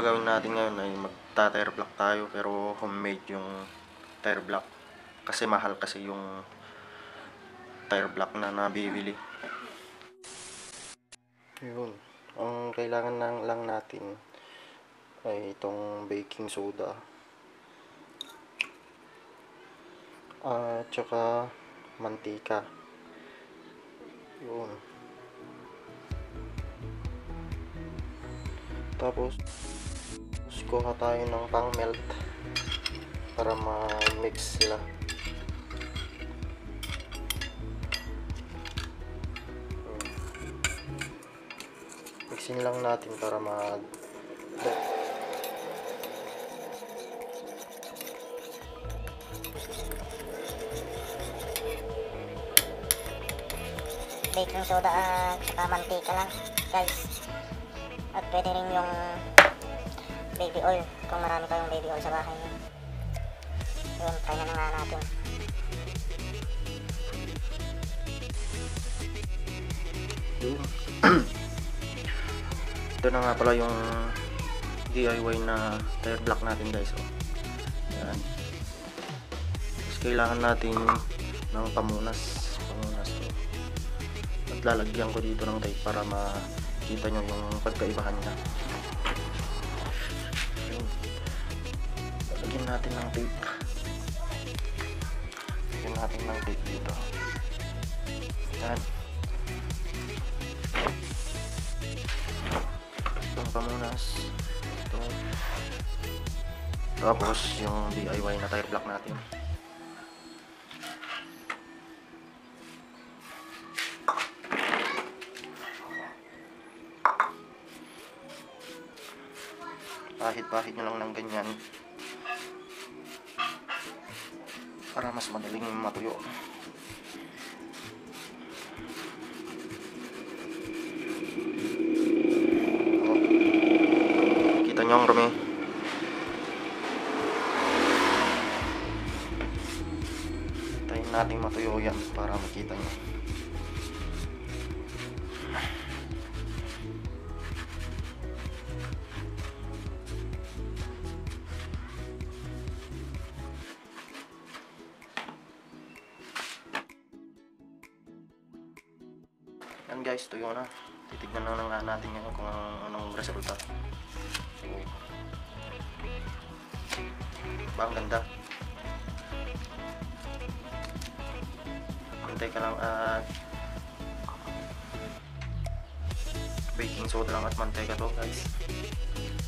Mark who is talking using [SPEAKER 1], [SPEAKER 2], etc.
[SPEAKER 1] gagawin natin ngayon ay magta-tire block tayo, pero homemade yung tire block. Kasi mahal kasi yung tire block na nabibili. Yun. Ang kailangan lang natin ay itong baking soda. At saka mantika. Yun. Tapos kuha tayo ng pang melt para ma-mix sila. Mixin lang natin para mag
[SPEAKER 2] baking soda at saka mantika lang, guys. At pwede rin yung baby oil kung marami kayong baby oil sa bahay niyo. Yun, try na nga natin.
[SPEAKER 1] Ito na nga pala yung DIY na tire block natin, guys. Yan. Tapos kailangan natin ng pamunas to. At lalagyan ko dito ng tape para makita nyo yung pagkaibahan niya. Yun. Lalagyan natin ng tape. Lalagyan natin ng tape dito. Yan. Itong pamunas. Ito. Tapos yung DIY na tire block natin. Pahid-pahid nyo lang ng ganyan para mas madaling matuyo. Kita nyo ang rumi. Tayin natin matuyo yan para makita nyo. Yan guys, tuyo na. Titignan na nga natin ngayon kung anong resulta. Ba, ang ganda. Hintay ka lang at baking soda lang at mantika to, guys.